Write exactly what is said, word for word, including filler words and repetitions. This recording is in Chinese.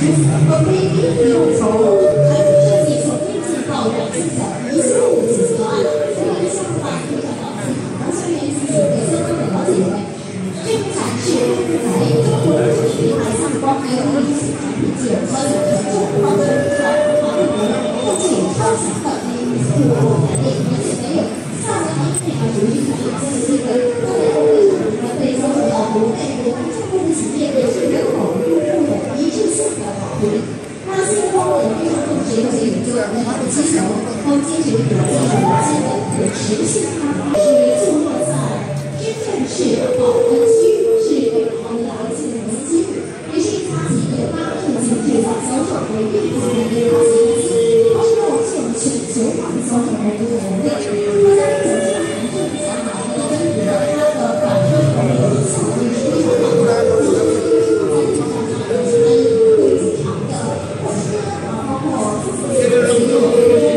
我可以利用从传统设计从硬件到软件的一系列的解决方案，所以这样的话可以看到自己完全连自己的相关的了解。这个展示来中国的品牌相关还有一些产品具有超强的重方式传统化的而且有超强的自我能力，而且没有下层行业啊，属于产业这个它的为什么被说是要国内国中国的企业也是人口入户的一致性的保护。那现在我们非常重视这些研究和它的需求，他们坚持国际有机的可持续发展，是坐落在深圳市宝安区，是非常的一个投资机会，也是一家企业八正经制造销售为运营的一个大型公司，它是目前全球化的销售和服务能力。那在整个行业的想法和跟它的反馈和效率是非常好的，就是在市场上有跟会经常的。包括自己的